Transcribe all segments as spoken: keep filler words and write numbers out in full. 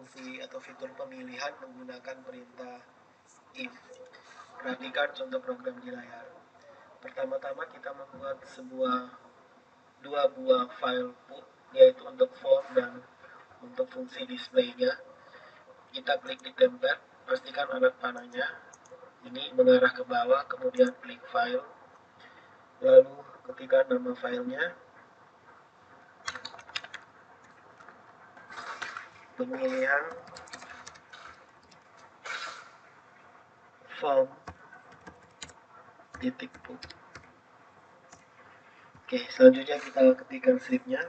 fungsi atau fitur pemilihan menggunakan perintah if. Perhatikan contoh program di layar. Pertama-tama kita membuat sebuah dua buah file put, yaitu untuk form dan untuk fungsi displaynya. Kita klik di template, pastikan anak panahnya ini mengarah ke bawah, kemudian klik file, lalu ketikkan nama filenya, pemilihan form titik put. Oke, selanjutnya kita ketikkan scriptnya.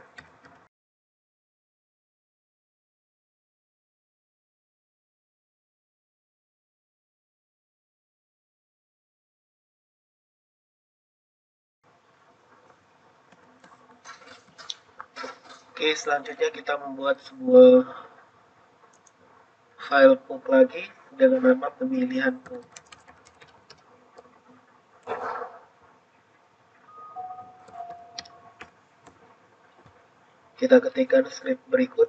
Oke, selanjutnya kita membuat sebuah file put lagi dengan nama pemilihan put. Kita ketikkan script berikut.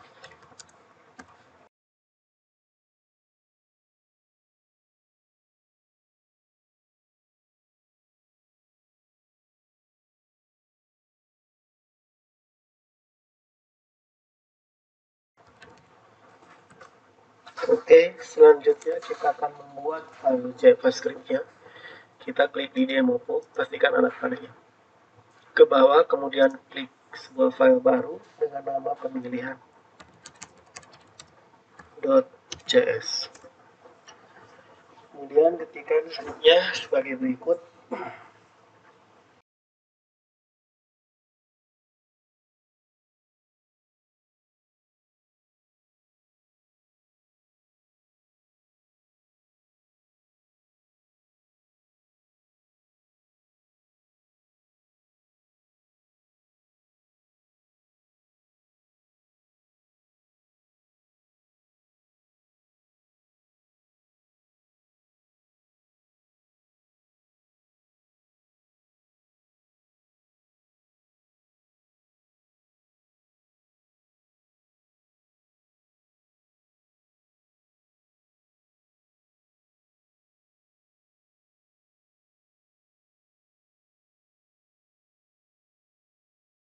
Oke, selanjutnya kita akan membuat file JavaScript-nya. Kita klik di demo put, pastikan anak panahnya ke bawah, kemudian klik sebuah file baru dengan nama pemilihan .js. Kemudian ketikkan script-nya sebagai berikut.